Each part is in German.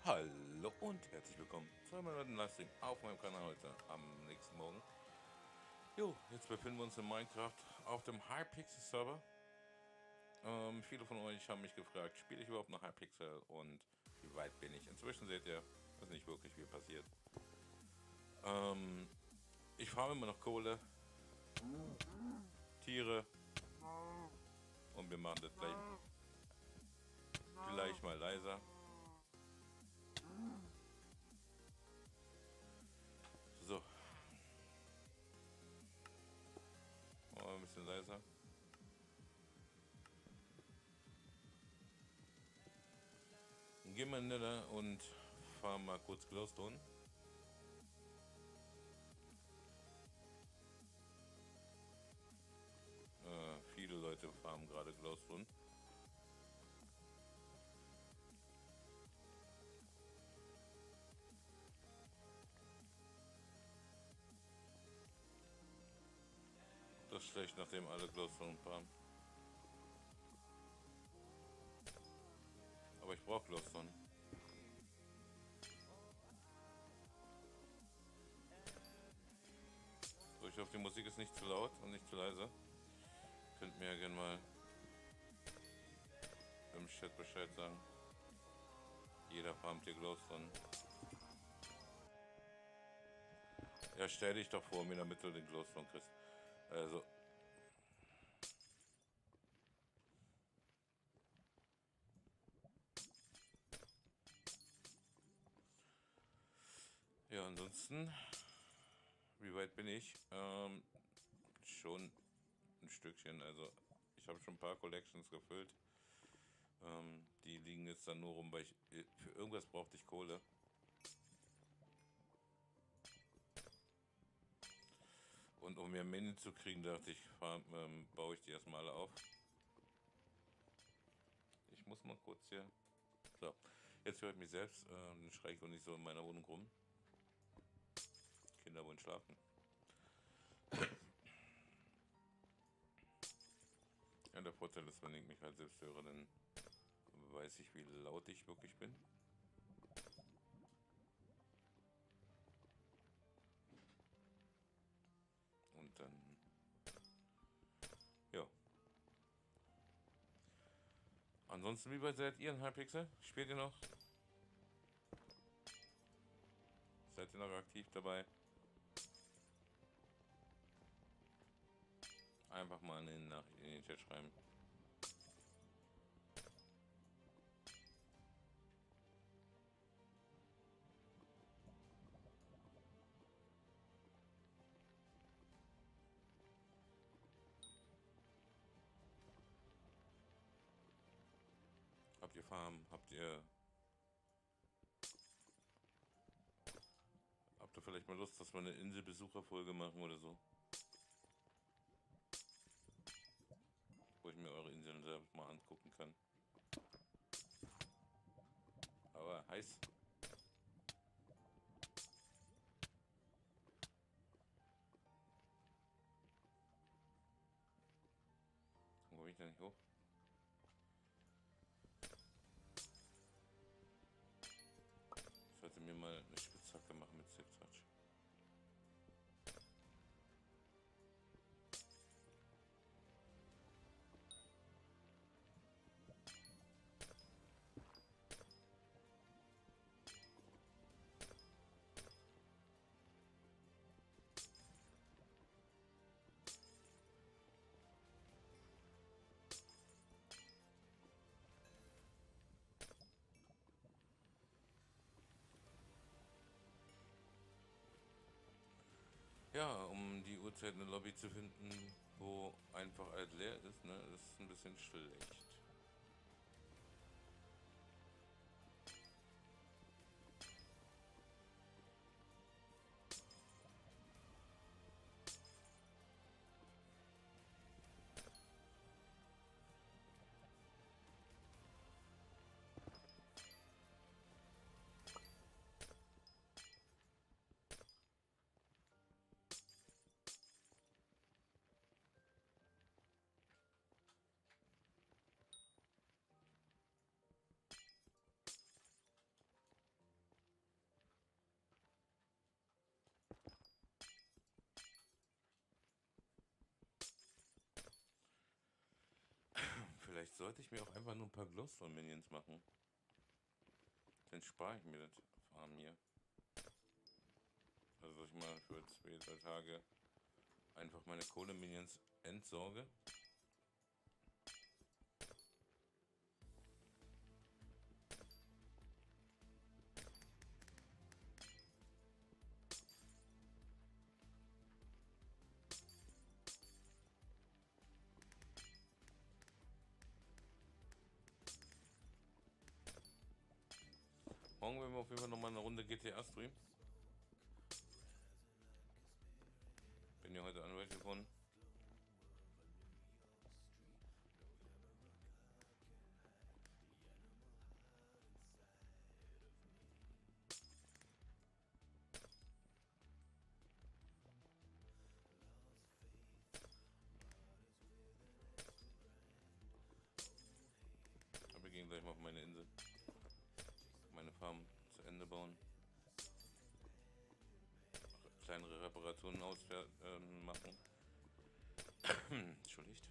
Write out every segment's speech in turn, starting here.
Hallo und herzlich willkommen zu einem neuen Livestream auf meinem Kanal heute am nächsten Morgen. Jo, jetzt befinden wir uns in Minecraft auf dem Hypixel Server. Viele von euch haben mich gefragt, spiele ich überhaupt noch Hypixel und wie weit bin ich? Inzwischen seht ihr, ist nicht wirklich viel passiert. Ich farme immer noch Kohle, Tiere und wir machen das gleich mal leiser. So, ein bisschen leiser. Dann gehen wir in Nether und fahren mal kurz Glowstone. Viele Leute farmen gerade Glowstone. Das ist schlecht, nachdem alle Glowstone farmen. Aber ich brauche Glowstone. So, ich hoffe, die Musik ist nicht zu laut und nicht zu leise. Könnt mir ja gerne mal im Chat Bescheid sagen. Jeder farmt hier Glowstone. Ja, stell dich doch vor, mir in der Mitte den Glowstone kriegst. Also. Ja, ansonsten, wie weit bin ich? Schon ein Stückchen. Also, ich habe schon ein paar Collections gefüllt. Die liegen jetzt dann nur rum, weil ich für irgendwas brauchte ich Kohle. Und um mehr Minen zu kriegen, dachte ich, baue ich die erstmal alle auf. Ich muss mal kurz hier. So, jetzt höre ich mich selbst. Dann schreie ich auch nicht so in meiner Wohnung rum. Kinder wollen schlafen. Ja, der Vorteil ist, wenn ich mich halt selbst höre, dann weiß ich, wie laut ich wirklich bin. Und dann, ja. Ansonsten, wie weit seid ihr in Hypixel? Spielt ihr noch? Seid ihr noch aktiv dabei? Einfach mal eine Nachricht in den Chat schreiben. Habt ihr Farm? Habt ihr vielleicht mal Lust, dass wir eine Inselbesucherfolge machen oder so? Wo ich mir eure Inseln selbst mal angucken kann. Aber heiß. Wo bin ich da nicht hoch? Ich sollte mir mal eine Spitzhacke machen mit Ziptouch. Ja, um die Uhrzeit eine Lobby zu finden, wo einfach alles leer ist, ne, das ist ein bisschen schlecht. Vielleicht sollte ich mir auch einfach nur ein paar Glowstone-Minions machen. Dann spare ich mir das Farm hier. Also dass ich mal für 2-3 Tage einfach meine Kohle-Minions entsorge. Morgen werden wir auf jeden Fall nochmal eine Runde GTA streamen. Bin ja heute Anwalt geworden. Aber wir gehen gleich mal auf meine Insel. Meine Farm zu Ende bauen. Kleinere Reparaturen machen. Entschuldigt.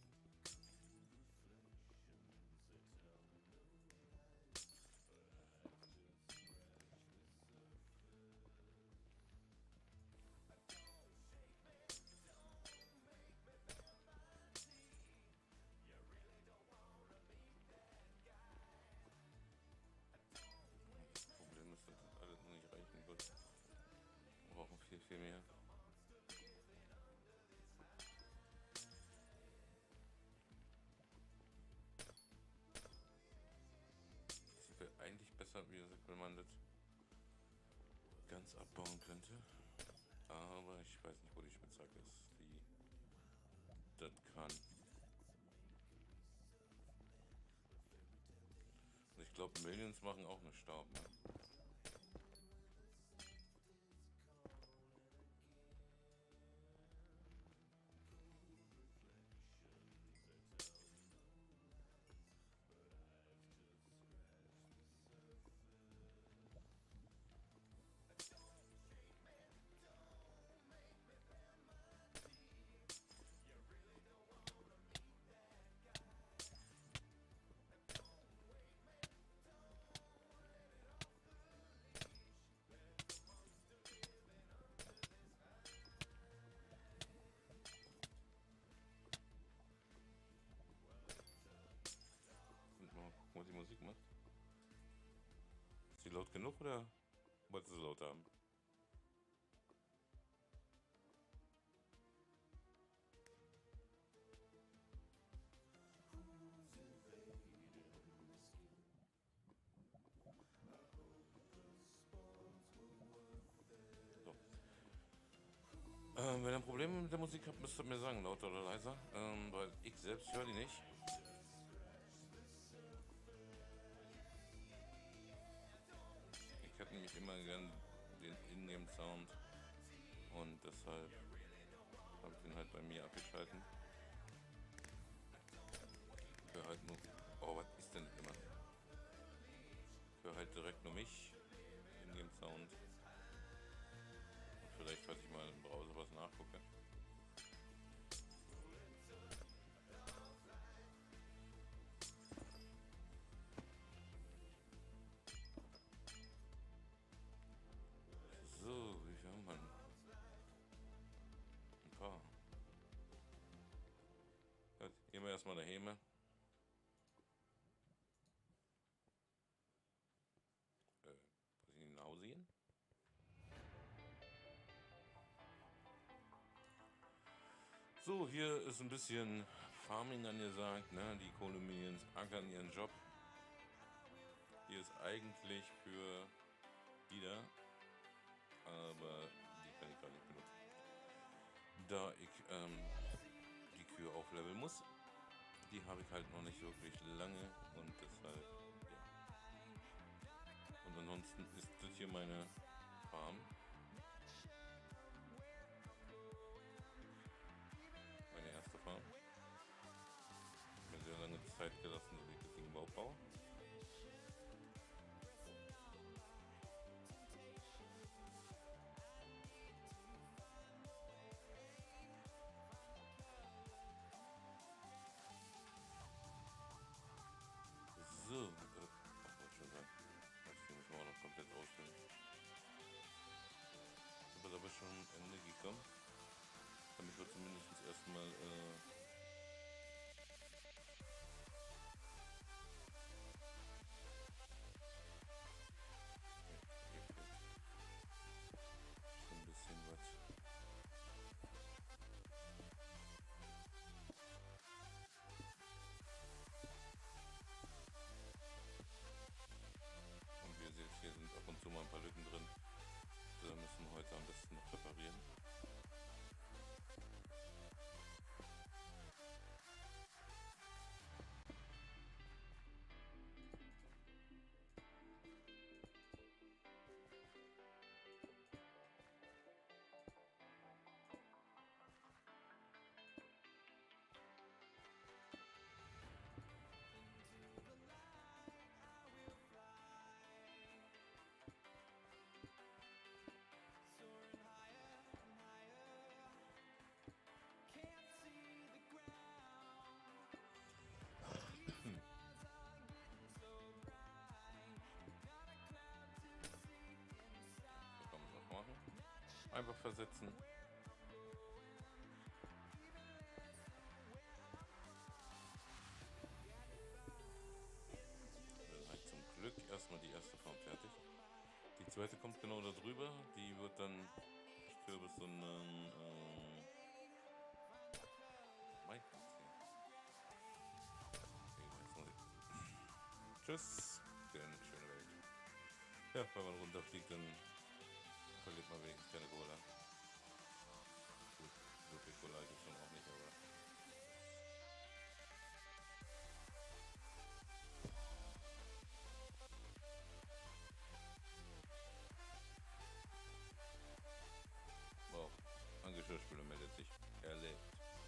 Problem ist, dass das alles noch nicht reichen wird. Wir brauchen viel, viel mehr. Es wäre eigentlich besser, wie gesagt, wenn man das ganz abbauen könnte. Aber ich weiß nicht, wo die Spitzhacke ist, die das kann. Und ich glaube, Millions machen auch eine Staub, ne? Und mal gucken, was die Musik macht. Ist die laut genug oder wolltest du sie laut haben? So. Wenn ihr ein Problem mit der Musik habt, müsst ihr mir sagen, lauter oder leiser. Weil ich selbst höre die nicht. Ich hätte nämlich immer gern den Ingame-Sound und deshalb habe ich den halt bei mir abgeschalten. Ich höre halt nur. Oh, was ist denn immer? Ich höre halt direkt nur mich, Ingame-Sound. Und vielleicht, falls ich mal im Browser was nachgucke. So, wie viel haben wir? Ein paar. Gut, gehen wir erstmal daheim. Muss ich nach Hause gehen? So, hier ist ein bisschen Farming angesagt, ne? Die Kohle-Minions ackern ihren Job. Hier ist eigentlich für Ida, aber die kann ich gar nicht benutzen. Da ich die Kühe aufleveln muss. Die habe ich halt noch nicht wirklich lange und deshalb, ja. Und ansonsten ist das hier meine Farm. Meine erste Farm. Mir sehr lange Zeit gelassen, dass ich das Ding überhaupt baue. Mal hier fehlt schon ein bisschen was. Und wie ihr seht, hier sind ab und zu mal ein paar Lücken drin. Da müssen wir heute am besten noch reparieren. Einfach versetzen. Dann halt zum Glück erstmal die erste Form fertig. Die zweite kommt genau da drüber. Die wird dann, ich glaube, so einen Tschüss, denn schöne Welt. Ja, wenn man runterfliegt, dann verliert man wenigstens keine Cola. Gut, so viel Cola gibt es schon auch nicht, aber. Wow, ein Geschirrspüler meldet sich. Er lebt.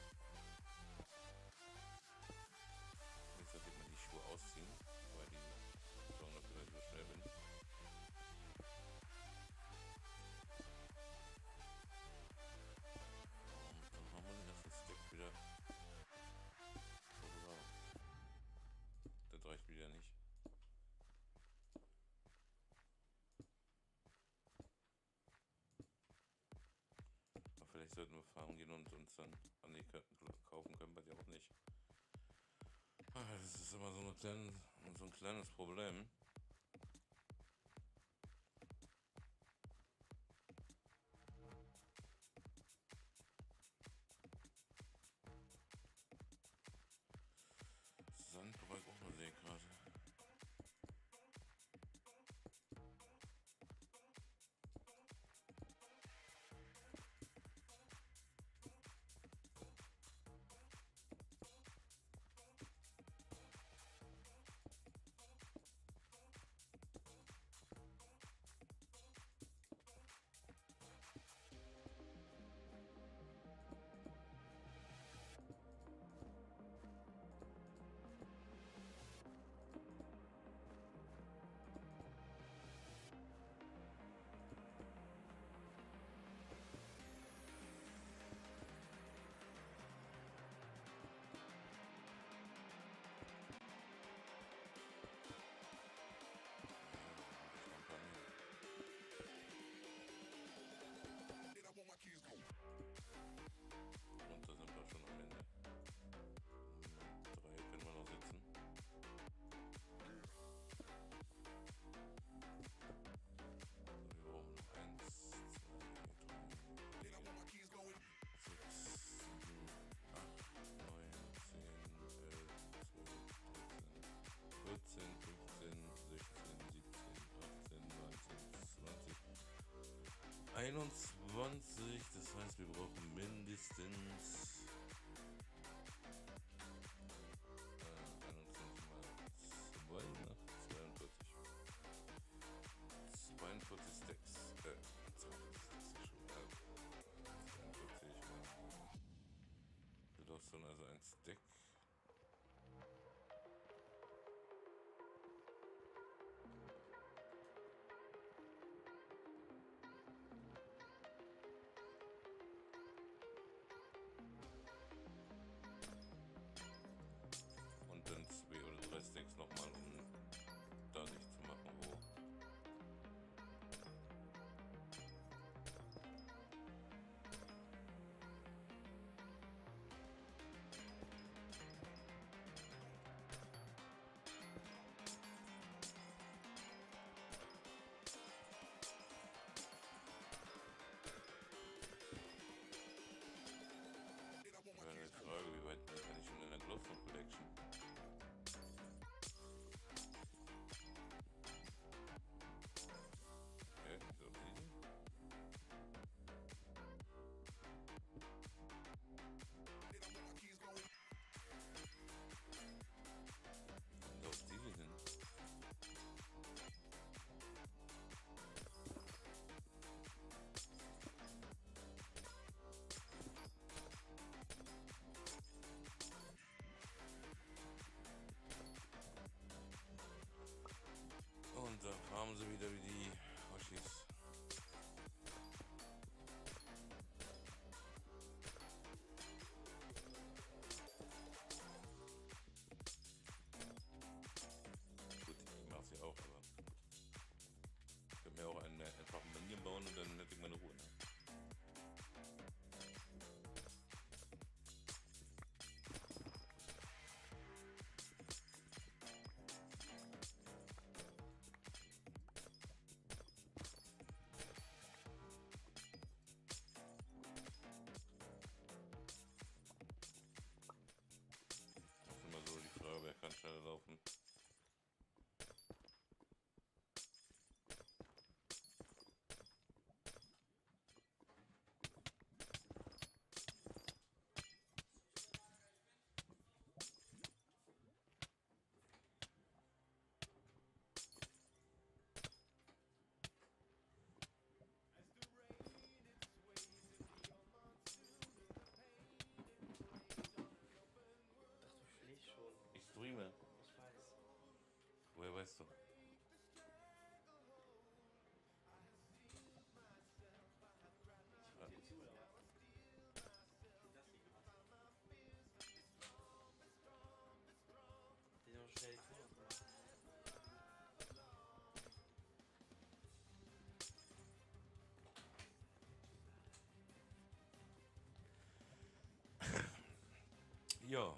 Jetzt sollte man die Schuhe ausziehen, weil die schauen, ob ich so schnell bin. Und dann haben wir den ersten Stack wieder. Oh, wow. Das reicht wieder nicht. Aber vielleicht sollten wir fahren gehen und uns dann an die kaufen können wir die auch nicht. Das ist immer so ein kleines Problem. Sandbereich auch mal sehen gerade. Und da sind wir schon am Ende. 3 können wir noch sitzen. Wir brauchen noch 1, 2, 3, 4, 6, 7, 8, 9, 10, 11, 12, 13, 14, 15, 16, 17, 18, 19, 20. 21, das heißt, wir brauchen mindestens 21 mal 2 nach 42. 42 Stacks. 42 Stacks ist schon mal 42 mal. Du darfst dann also ein Stack. Und dann 2 oder 3 Stacks nochmal, um da nicht zu machen, wo. Ja.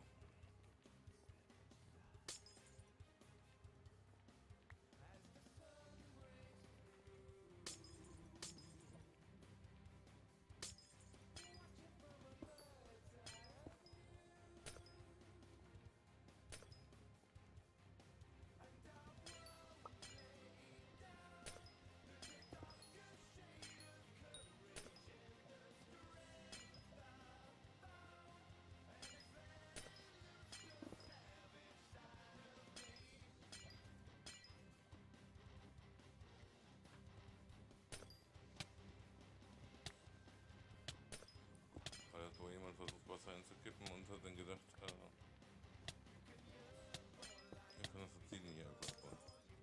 Weil hat wohl jemand versucht, Wasser einzukippen und hat dann gedacht, wir können das Sizilien hier einfach abbauen.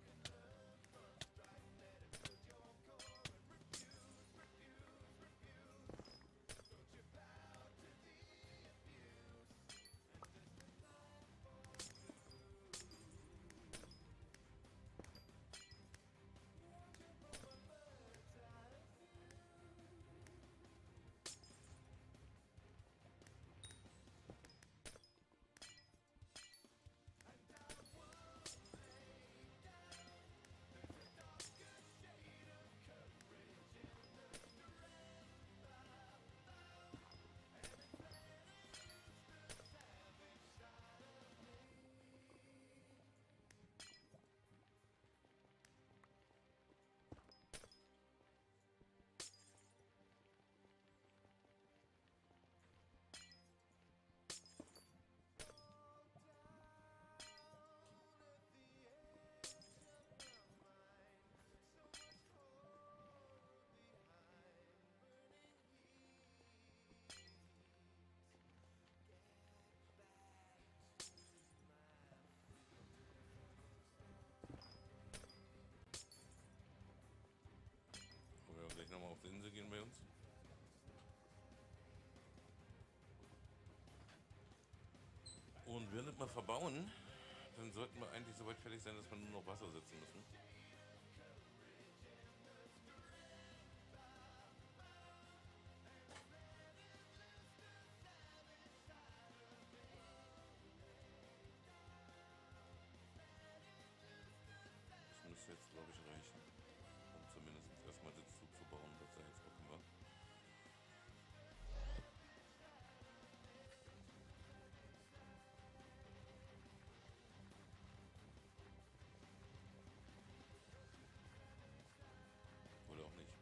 Wollen wir gleich nochmal auf die Insel gehen bei uns? Und wenn wir das mal verbauen, dann sollten wir eigentlich soweit fertig sein, dass wir nur noch Wasser setzen müssen. Das müsste jetzt, glaube ich, reichen, um zumindest erstmal das zuzubauen, was da jetzt offen war. Oder auch nicht.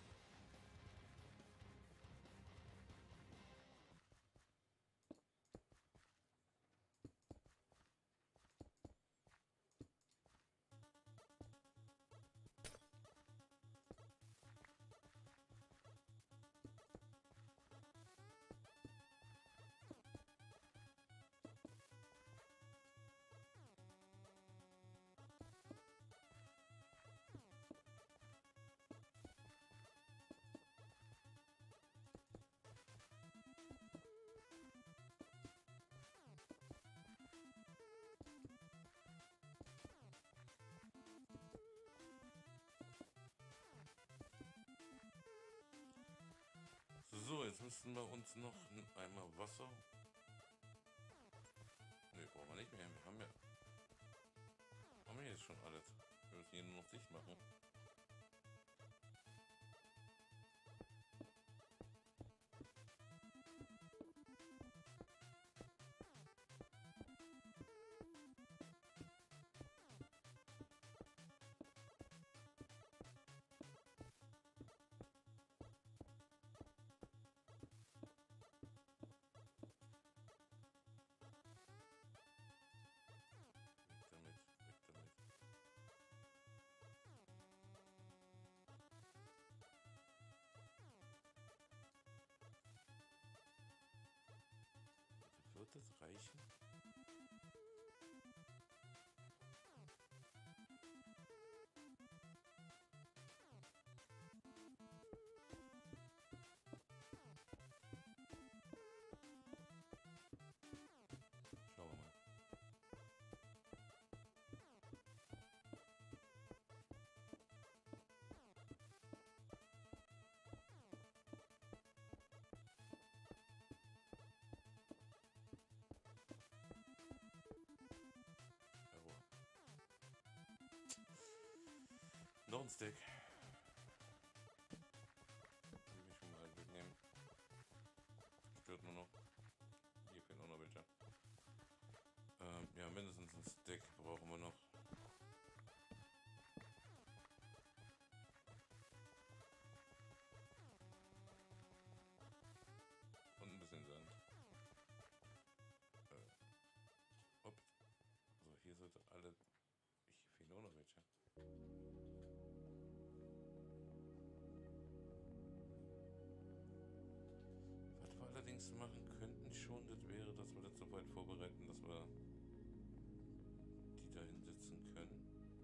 So, jetzt müssten wir uns noch einen Eimer Wasser. Ne, brauchen wir nicht mehr. Haben wir jetzt schon alles. Wir müssen hier nur noch dicht machen. Weg damit, weg damit. Wird das reichen? Schauen wir mal. ein Stick. Will ich mal wegnehmen. Stört nur noch. Hier fehlen auch noch welche. Ja, mindestens ein Stick brauchen wir noch. Und ein bisschen Sand. Ups. So, hier sollte alle... Hier fehlen auch noch welche. Was wir allerdings machen könnten schon, das wäre, dass wir das so weit vorbereiten, dass wir die da hinsetzen können.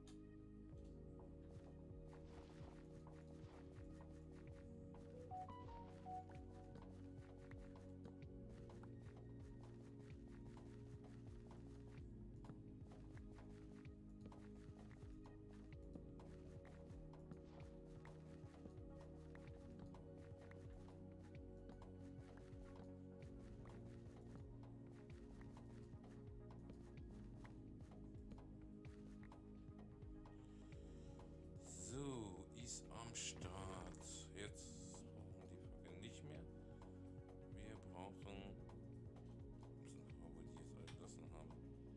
So, ist am Start. Jetzt brauchen wir die Fackel nicht mehr. Wir brauchen... Müssen wir die jetzt alle gelassen haben.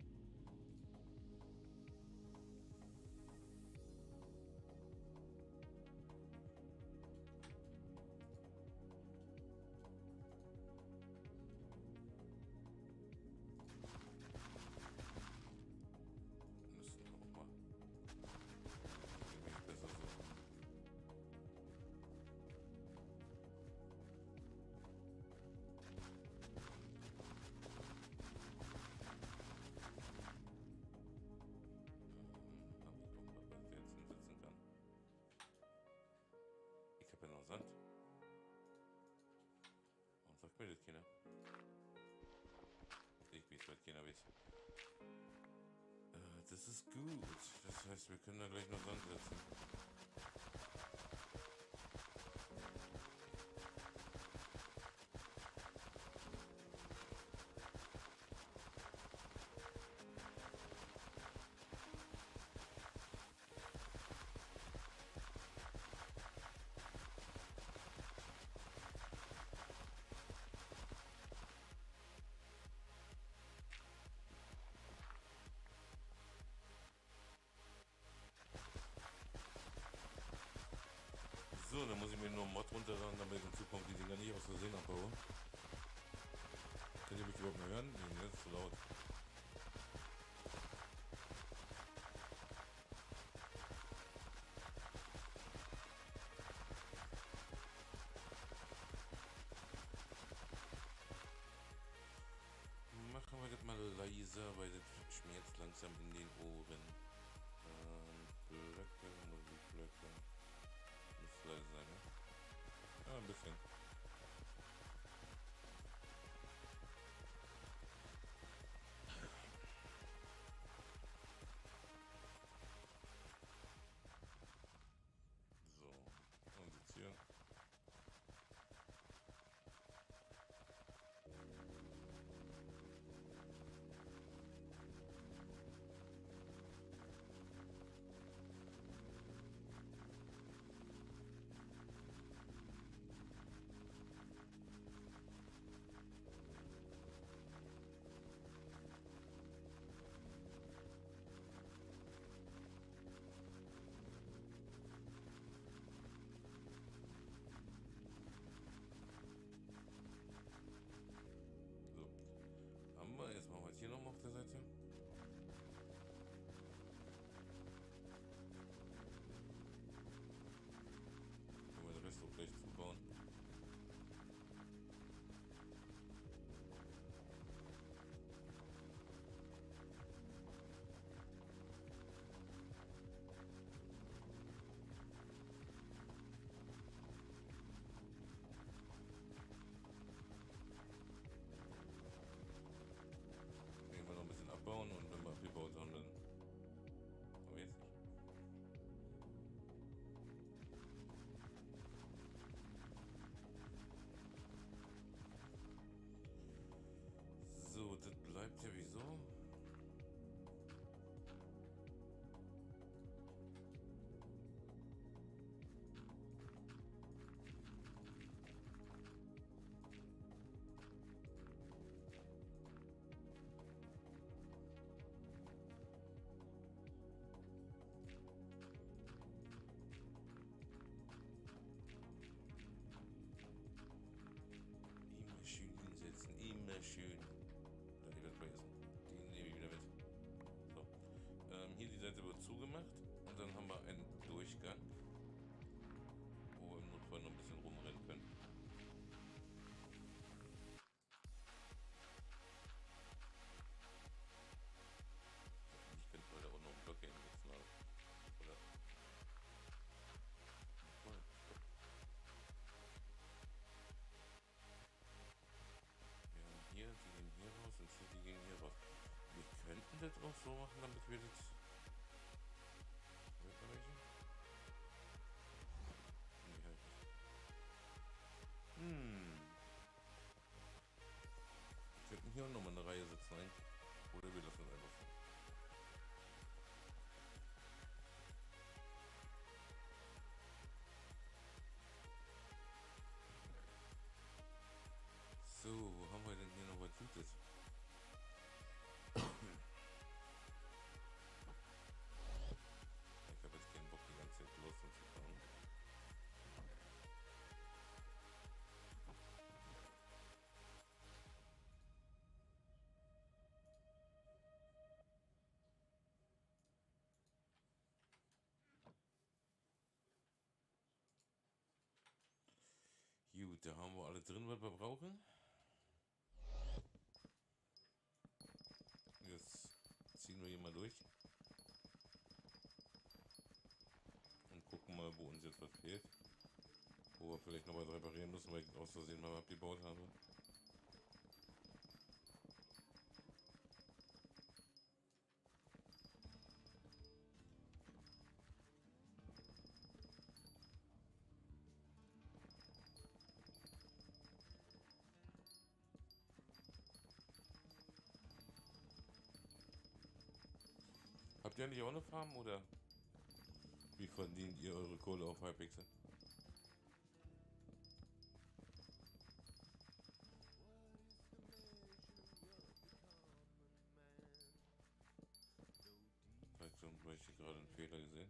Müssen wir auch mal. Irgendwie besser so. Ich habe ja noch Sand. Warum sagt mir das keiner? Ich weiß, was keiner weiß. Das ist gut. Das heißt, wir können da gleich noch Sand setzen. So, dann muss ich mir nur einen Mod runterladen, damit ich in Zukunft die Dinger nicht aus Versehen abbaue. Könnt ihr mich überhaupt mehr hören? Nee, das ist zu laut. Machen wir das mal leiser, weil das schmerzt langsam in den Ohren. Blöcke, Musikblöcke. Muss leise sein, ne? Ja, ein bisschen. So, und jetzt hier. gemacht und dann haben wir einen Durchgang, wo wir im Notfall noch ein bisschen rumrennen können. Ich könnte heute auch noch einen Block hinsetzen, oder? Cool. Ja, hier, die gehen hier raus und hier, die gehen hier raus. Wir könnten das auch so machen, damit wir das... Wir könnten hier auch nochmal eine Reihe sitzen, ne? Oder wir lassen es einfach so. So, wo haben wir denn hier noch was Gutes? Ich habe jetzt keinen Bock, die ganze Zeit los zu fahren. Gut, da haben wir alles drin, was wir brauchen. Jetzt ziehen wir hier mal durch und gucken mal, wo uns jetzt was fehlt. Wo wir vielleicht noch was reparieren müssen, weil ich aus Versehen mal abgebaut habe. Habt ihr eigentlich auch eine Farm oder wie verdient ihr eure Kohle auf Hypixel? Vielleicht schon, weil ich hier gerade einen Fehler gesehen.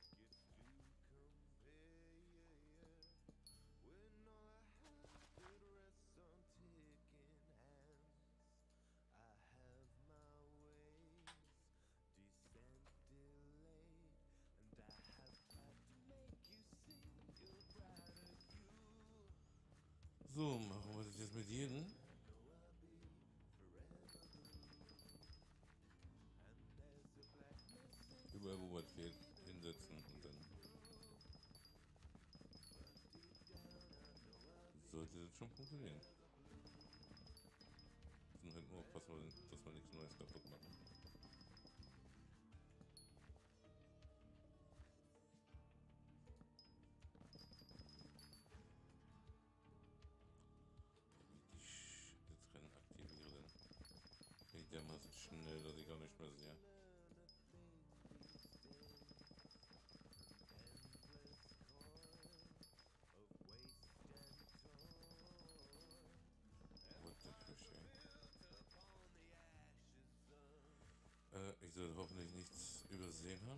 So, machen wir das jetzt mit jedem. Überall, wo was fehlt, hinsetzen und dann sollte das schon funktionieren. Wir müssen halt nur aufpassen, dass wir nichts Neues kaputt machen. Das Rennen aktivieren. Geht dermaßen schnell, dass ich gar nicht mehr sehe. What the fish, ey. Ich sollte hoffentlich nichts übersehen haben.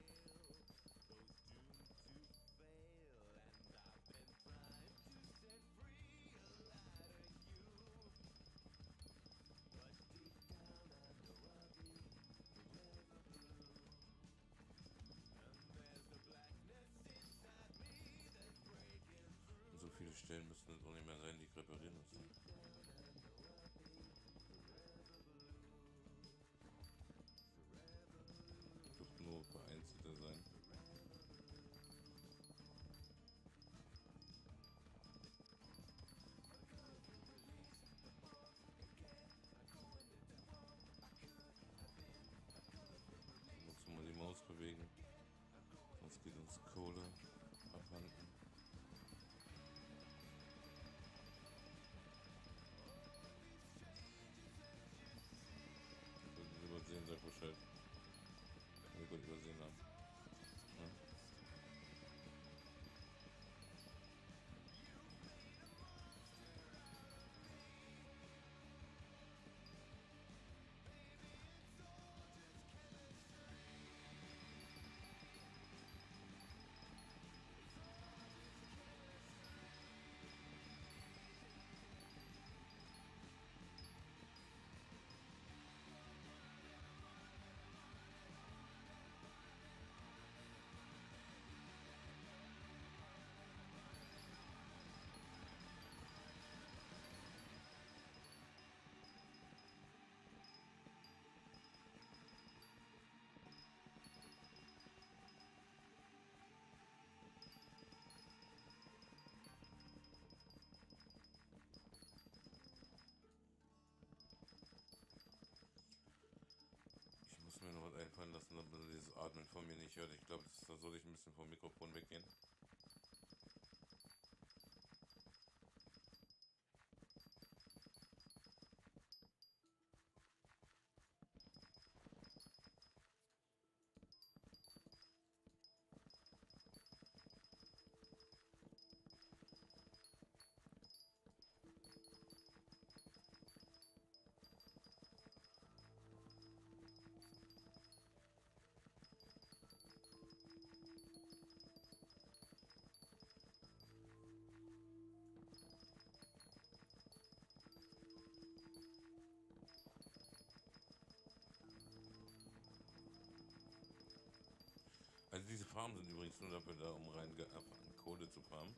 So viele Stellen müssen es auch nicht mehr sein, die ich reparieren müssen. Dürften nur vereinzelte sein. Muss mal die Maus bewegen, sonst geht uns Kohle abhanden. Übersehen, sag Bescheid. Wenn wir gut übersehen haben. Ja. einfallen lassen, damit man dieses Atmen von mir nicht hört. Ich glaube, da soll ich ein bisschen vom Mikrofon weggehen. Also diese Farmen sind übrigens nur dafür da, um rein Kohle zu farmen.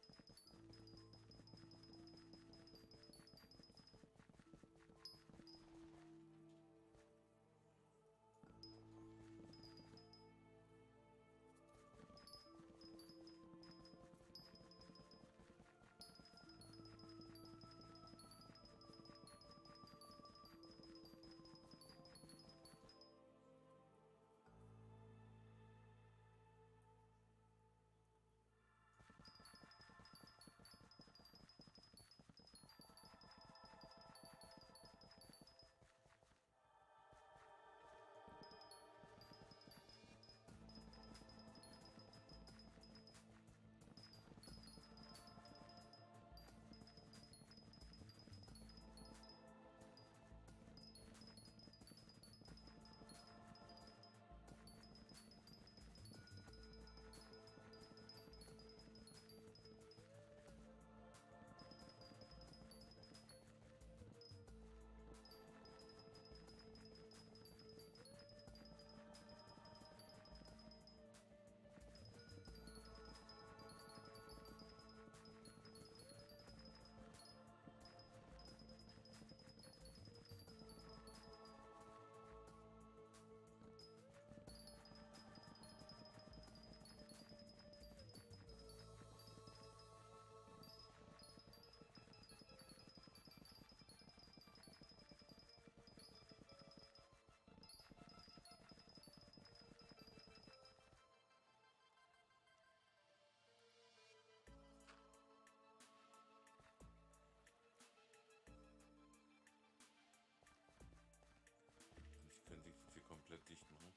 Ich könnte die hier komplett dicht machen.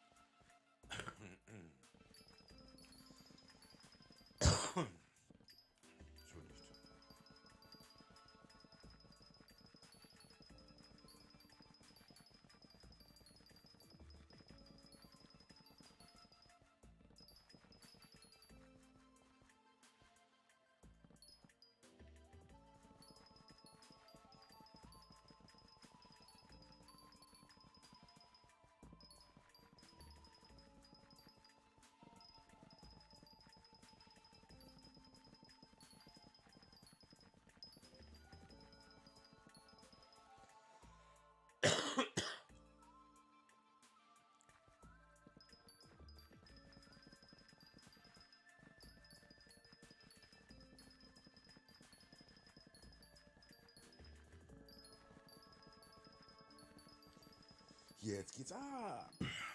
Entschuldigt. Jetzt geht's ab.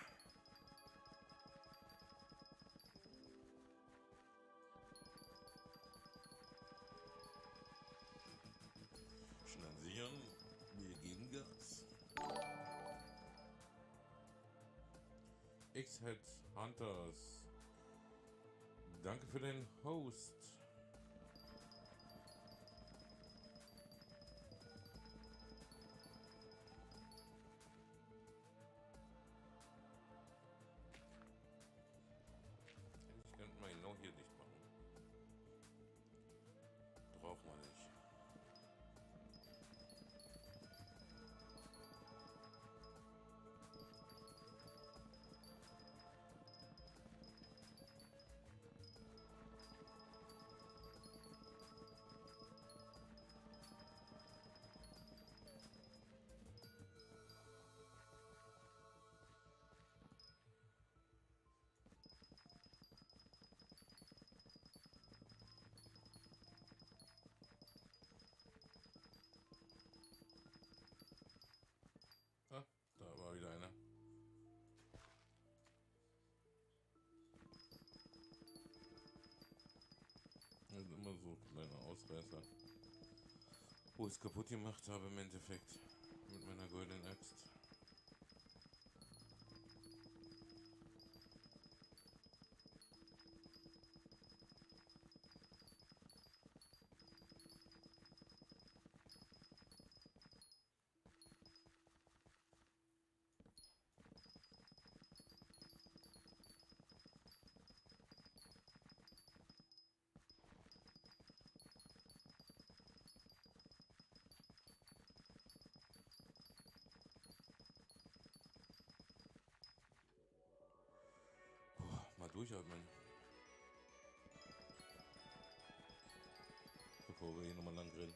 Schnell sichern, wir geben Gas. X-Head Hunters, danke für den Host. Ich könnte mal genau hier dicht machen. Braucht man nicht. besser. Wo ich es kaputt gemacht habe im Endeffekt. Mit meiner goldenen Axt. Mal durchatmen. Bevor wir hier nochmal lang rennen.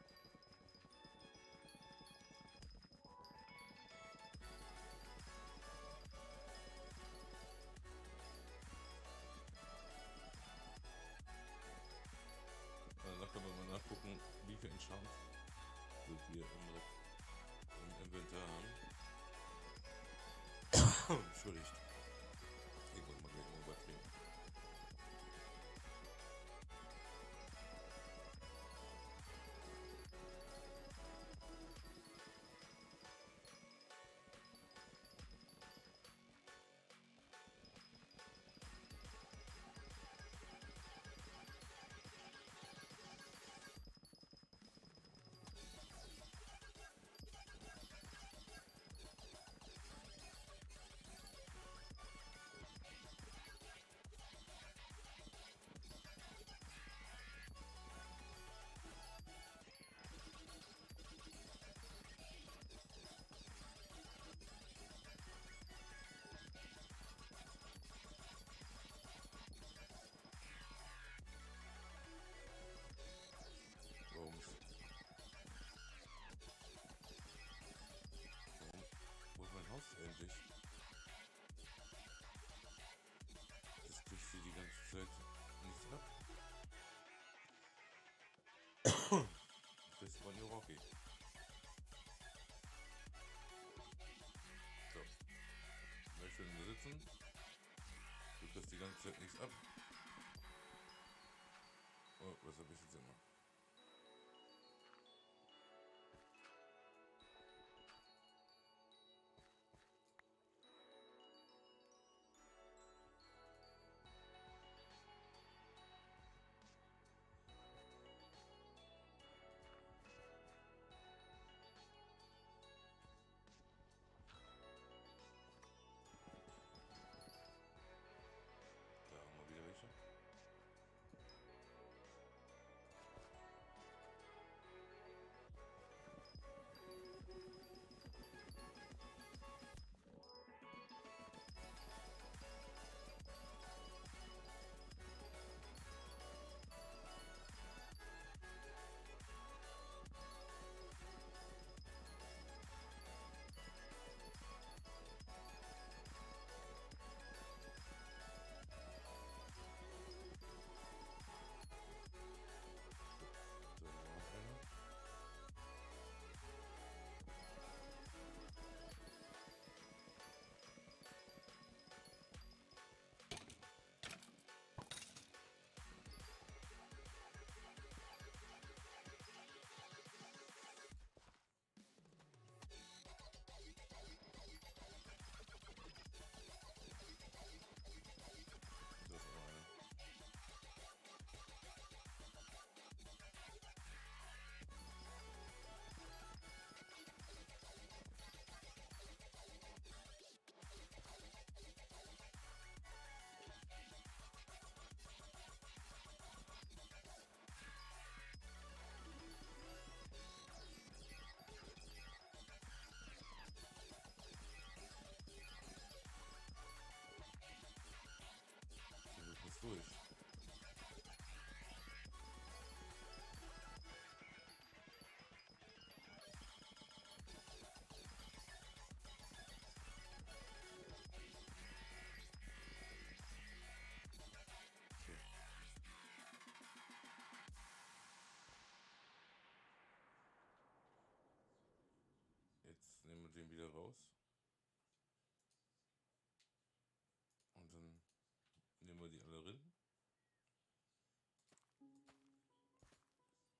Danach können wir mal nachgucken, wie viel Enchant wir im Inventar haben. Entschuldigt. Ich muss mal gleich mal übertrinken. Wo ist mein Haus endlich? Das kriegt sie die ganze Zeit nicht ab. Das war New Rocky. So. Bleib schön sitzen. Du kriegst die ganze Zeit nichts ab. Oh, was habe ich jetzt immer? Da haben wir wieder welche. So, noch einer. Das ist noch einer. Du bist durch. Okay. Jetzt nehmen wir den wieder raus. Und dann nehmen wir die alle rein.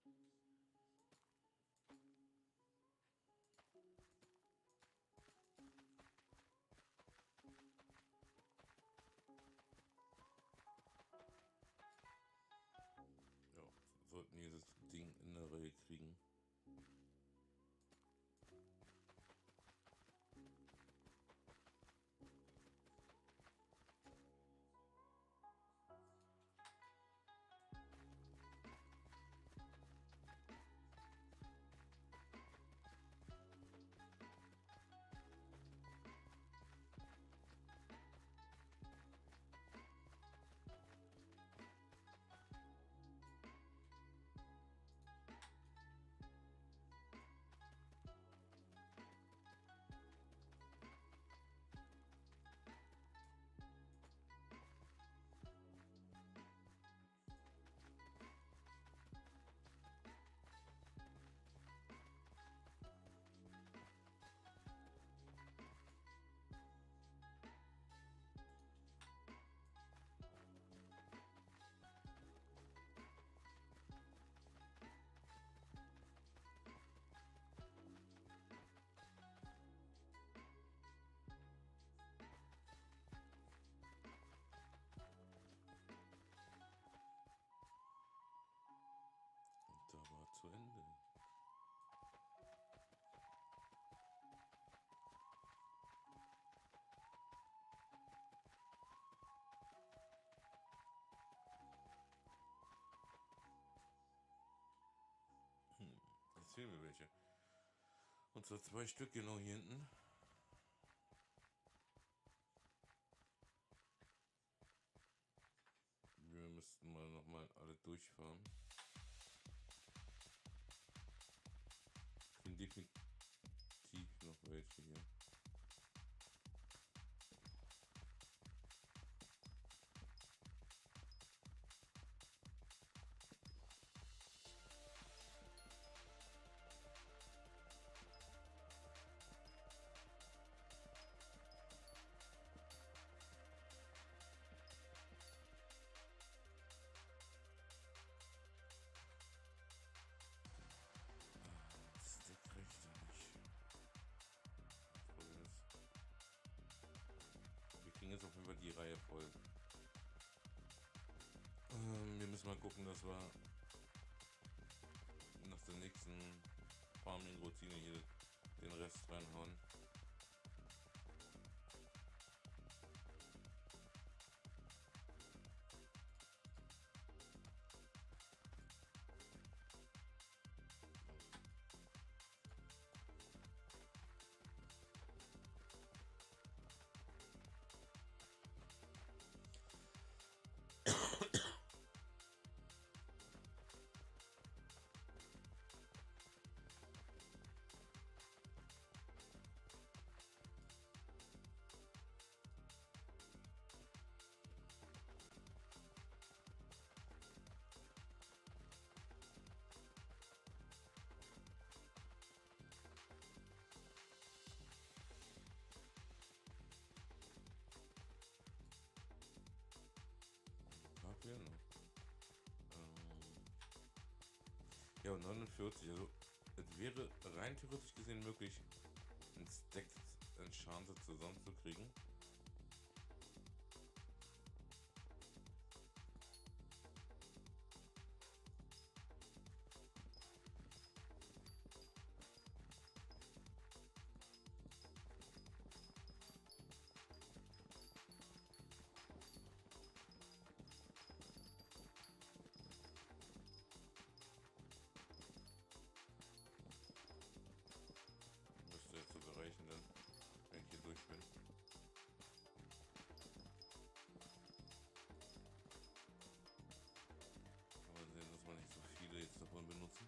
erzähl mir welche. Und zwar 2 Stück genau hier hinten. Wir müssten mal nochmal alle durchfahren. Ich bin definitiv noch welche hier. Stick reicht da nicht. Wir kriegen jetzt auf jeden Fall die Reihe voll. Wir müssen mal gucken, dass wir nach der nächsten Farming-Routine hier den Rest reinhauen. Kaffee noch. Ja, und 49. Also, es wäre rein theoretisch gesehen möglich, ein Stack Enchanted zusammenzukriegen. Müsste jetzt sogar reichen, dann, wenn ich hier durch bin. Aber sehen, dass wir nicht so viele jetzt davon benutzen.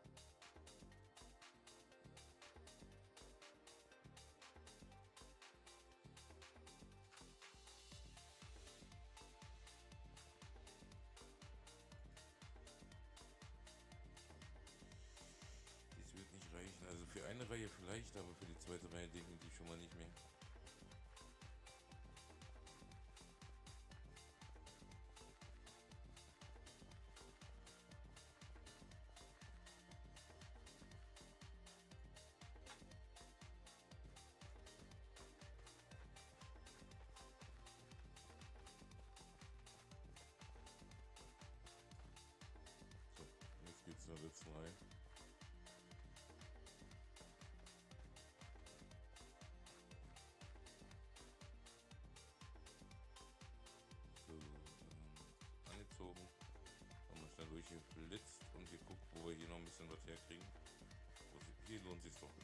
Das wird nicht reichen. Also für eine Reihe vielleicht, aber für die zweite Reihe definitiv schon mal nicht mehr. So, jetzt geht's zur letzten Reihe. Angezogen, haben wir schnell durchgeflitzt und geguckt, wo wir hier noch ein bisschen was herkriegen. Hier lohnt sich doch.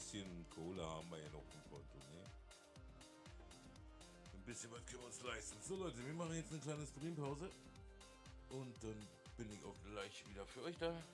bisschen Kohle haben wir ja noch im Konto, ne? Ein bisschen was können wir uns leisten. So Leute, wir machen jetzt eine kleine Streampause und dann bin ich auch gleich wieder für euch da.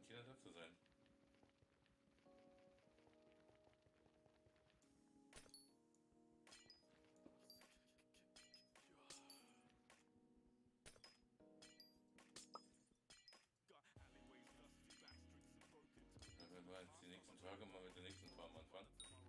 hier da zu sein. Dann werden wir jetzt die nächsten Tage mal mit der nächsten Farm anfangen.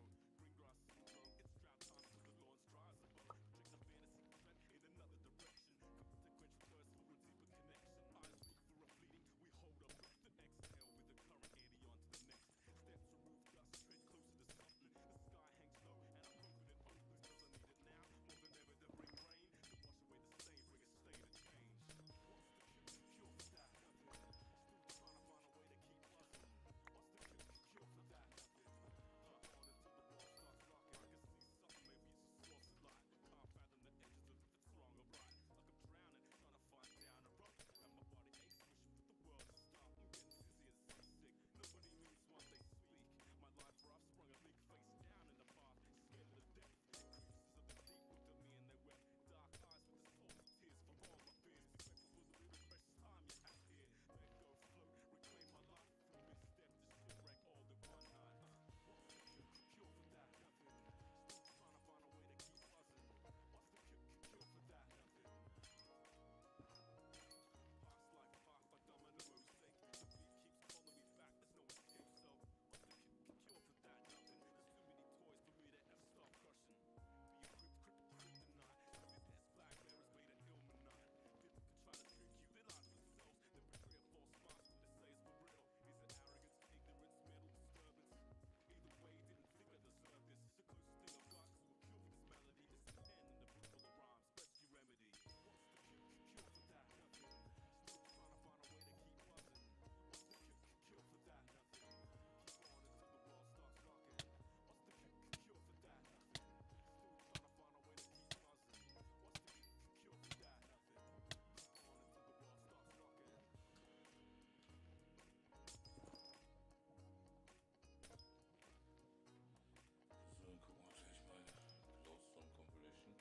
So, dann gucken wir gleich mal Glowstone Compilation.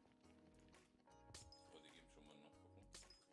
Aber die geben schon mal nachgucken.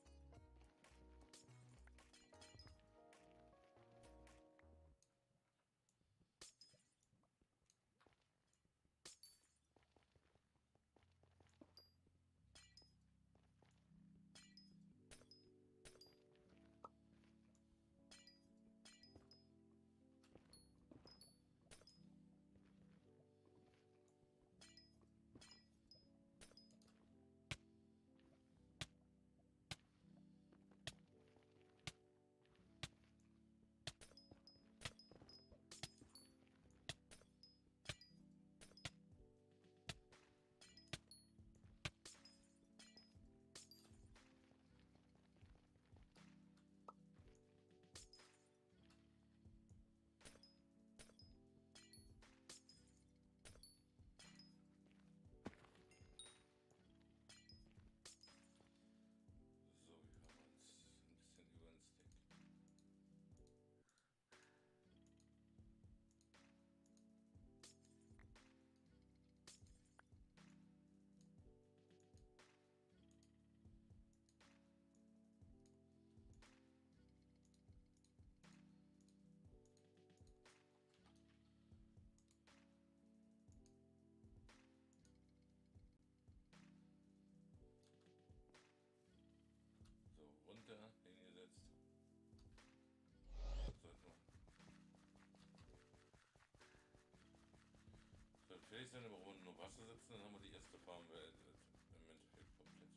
So, wir haben uns ein bisschen über den Stick. So, runter, hingesetzt. Sollten wir. Soll fertig sein, aber unten nur Wasser setzen, dann haben wir die erste Farm beendet. Im Endeffekt komplett.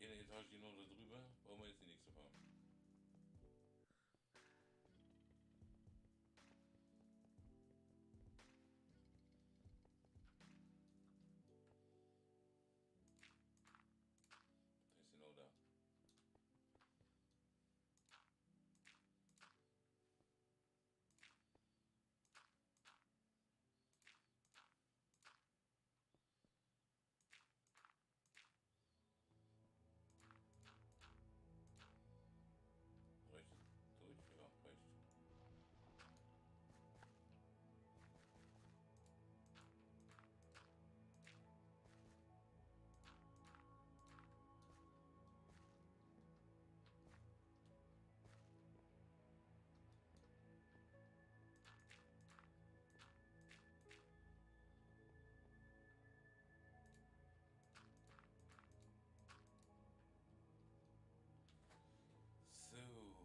Jede Etage hier noch da drüber, brauchen wir jetzt die nächste Farm. Da ist genau da. Reicht durch? Ja, reicht. So,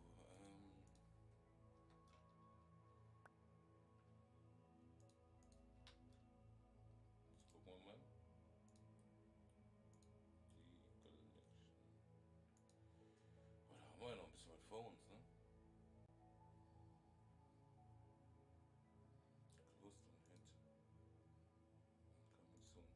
jetzt gucken wir mal. Die Collection. Oh, da haben wir ja noch ein bisschen was vor uns, ne? Lust und Hit. Coming soon.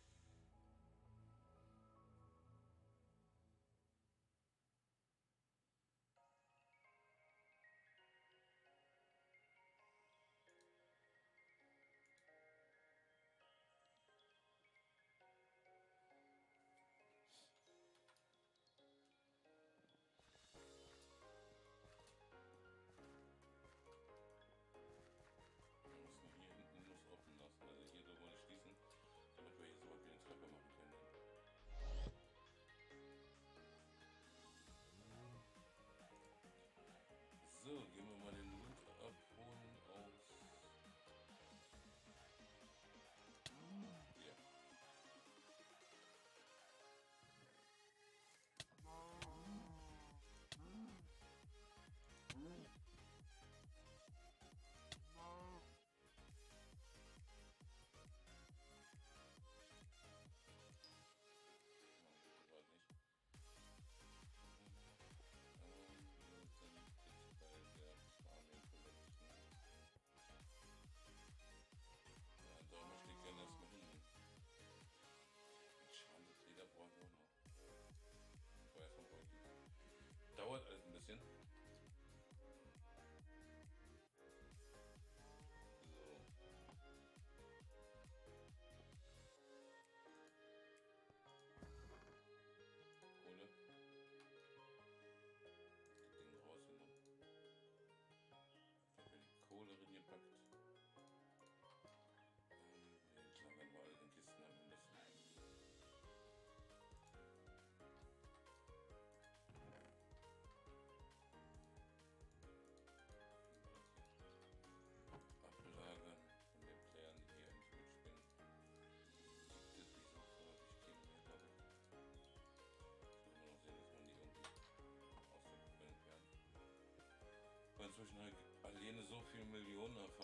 Wir müssen hier hinten muss offen lassen, also hier drüber nicht schließen, damit wir hier so weit wie eine Treppe machen können. So, gehen wir mal den Loot abholen aus. Ja. Ich weiß nicht. Wir sind jetzt bei der Farming Collection. Ja, da möchte ich gerne erstmal hin. Schade, das Leder brauchen wir auch noch. Aber erstmal brauche ich die. Dauert alles ein bisschen. Kohle. Das Ding rausgenommen. Ich habe die Kohle reingepackt. Jetzt lagern wir alle in Kisten am besten. Ablagern und wir klären hier im Mitspielen. Gibt es nicht so häufig Themen mehr, glaube ich. Muss man noch sehen, dass man die irgendwie auswählen kann. Weil inzwischen halt alleine so viele Millionen auf